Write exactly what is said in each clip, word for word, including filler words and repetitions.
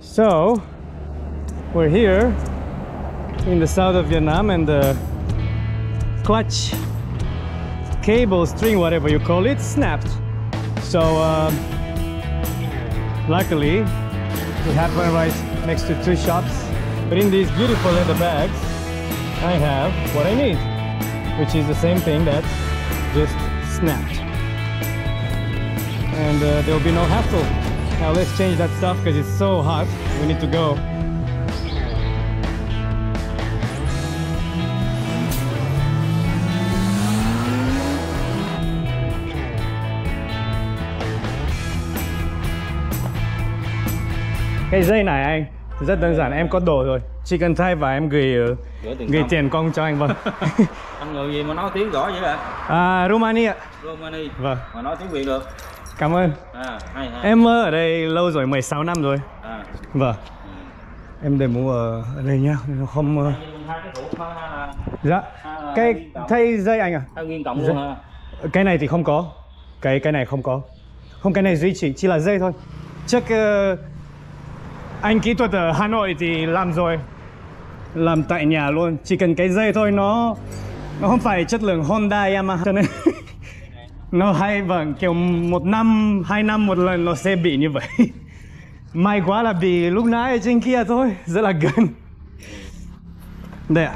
So we're here in the south of Vietnam, and the clutch cable, string, whatever you call it, snapped. So um, luckily we have one right next to two shops, but in these beautiful leather bags I have what I need, which is the same thing that just snapped, and uh, there will be no hassle. Now let's change that stuff because it's so hot. We need to go. Cái dây này anh rất đơn giản, em có đồ rồi, chỉ cần thay và em gửi gửi tiền, gửi tiền công cho anh. Vâng. Anh người gì mà nói tiếng rõ vậy ạ? À, Romania. Romania. Vâng. Mà nói tiếng Việt được. Cảm ơn. À, hay, hay. Em ở đây lâu rồi, mười sáu năm rồi. À. Vâng. Ừ. Em để mua ở đây nhá, nó không. Hai cái thủ thôi hay là... Dạ. À, cái thay dây anh à? Thay nguyên cộng luôn hả? Cái này thì không có. Cái cái này không có. Không, cái này duy trì chỉ là dây thôi. Trước uh, anh kỹ thuật ở Hà Nội thì làm rồi, làm tại nhà luôn, chỉ cần cái dây thôi. Nó nó không phải chất lượng Honda Yamaha, cho nên nó hay, vâng, kiểu một năm hai năm một lần nó sẽ bị như vậy. May quá là bị lúc nãy ở trên kia thôi, rất là gần. Đây ạ.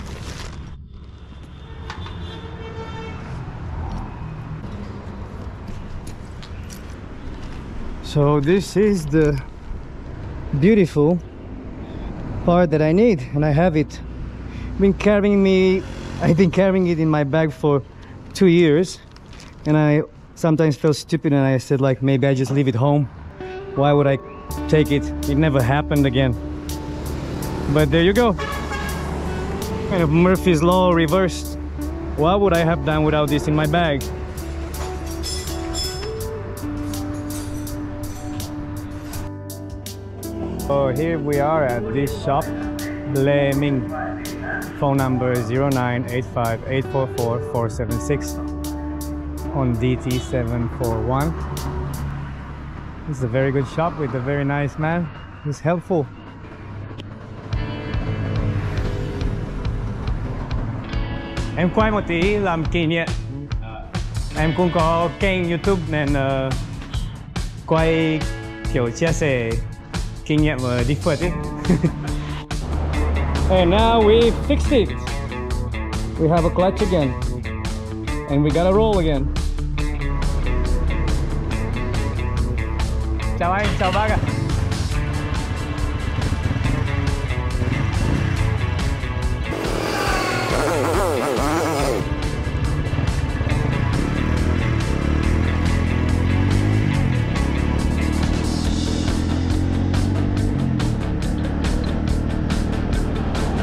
So this is the beautiful part that I need, and I have it. Been carrying me, I've been carrying it in my bag for two years, and I sometimes feel stupid, and I said like maybe I just leave it home. Why would I take it? It never happened again. But there you go. Kind of Murphy's Law reversed. What would I have done without this in my bag? So here we are at this shop, Lê Minh. Phone number zero nine eight five eight four four four seven six on D T seven four one. This is a very good shop with a very nice man who's helpful. Em quay một tí làm kỷ niệm. Em cũng có kênh YouTube nên uh, quay kiểu chia sẻ kinh nghiệm ở đi phượt ấy. And now we fixed it. We have a clutch again, and we got a roll again. Chào anh, chào bác ạ.